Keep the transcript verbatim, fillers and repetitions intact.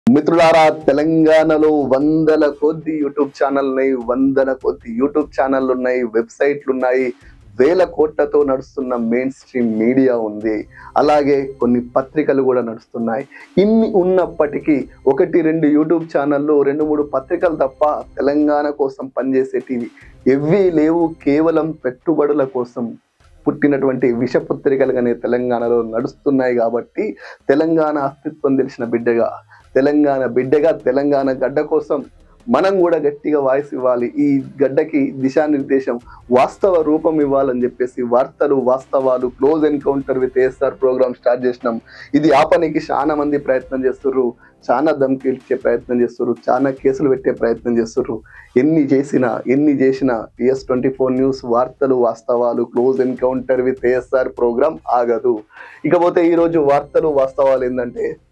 మిత్రులారా, తెలంగాణలో వందల కొద్ది యూట్యూబ్ ఛానల్ ఉన్నాయి, వందల కొద్ది యూట్యూబ్ ఛానళ్ళు ఉన్నాయి, వెబ్సైట్లు ఉన్నాయి, వేల కోట్లతో నడుస్తున్న మెయిన్ స్ట్రీమ్ మీడియా ఉంది. అలాగే కొన్ని పత్రికలు కూడా నడుస్తున్నాయి. ఇన్ని ఉన్నప్పటికీ ఒకటి రెండు యూట్యూబ్ ఛానళ్ళు, రెండు మూడు పత్రికలు తప్ప తెలంగాణ కోసం పనిచేసేటివి ఎవ్వీ లేవు. కేవలం పెట్టుబడుల కోసం పుట్టినటువంటి విషపత్రికలుగానే తెలంగాణలో నడుస్తున్నాయి. కాబట్టి తెలంగాణ అస్తిత్వం తెలిసిన బిడ్డగా, తెలంగాణ బిడ్డగా, తెలంగాణ గడ్డ కోసం మనం కూడా గట్టిగా వాయిస్ ఇవ్వాలి. ఈ గడ్డకి దిశానిర్దేశం, వాస్తవ రూపం ఇవ్వాలని చెప్పేసి వార్తలు, వాస్తవాలు, close encounter with ASR program start చేసినాం. ఇది ఆపనికి చాలా మంది ప్రయత్నం చేస్తుర్రు, చాలా ధమ్కి ఇచ్చే ప్రయత్నం చేస్తుర్రు, చాలా కేసులు పెట్టే ప్రయత్నం చేస్తుర్రు. ఎన్ని చేసినా ఎన్ని చేసినా టీఎస్ ట్వంటీ ఫోర్ న్యూస్ వార్తలు, వాస్తవాలు, close encounter with ASR program ఆగదు. ఇకపోతే ఈరోజు వార్తలు వాస్తవాలు ఏంటంటే,